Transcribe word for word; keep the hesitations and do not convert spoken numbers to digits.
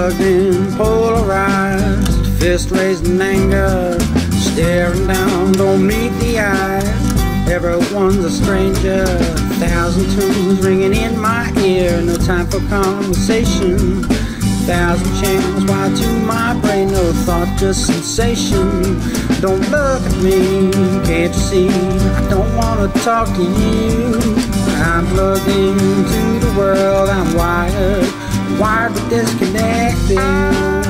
plugged in, polarized, fist raised in anger, staring down, don't meet the eyes. Everyone's a stranger, thousand tunes ringing in my ear, no time for conversation. Thousand channels wired to my brain, no thought, just sensation. Don't look at me, can't you see? I don't wanna talk to you. I'm plugged into the world, I'm wired, wired but disconnected.